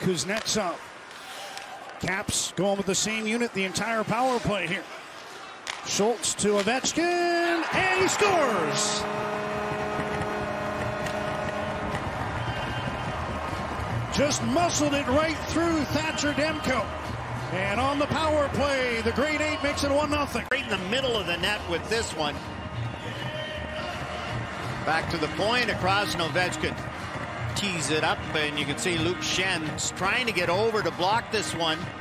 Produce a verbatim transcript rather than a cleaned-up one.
Kuznetsov. Caps going with the same unit the entire power play here. Schultz to Ovechkin, and he scores! Just muscled it right through Thatcher Demko. And on the power play, the grade eight makes it one nothing. Right in the middle of the net with this one. Back to the point, across and Ovechkin tees it up, and you can see Luke Schenn trying to get over to block this one.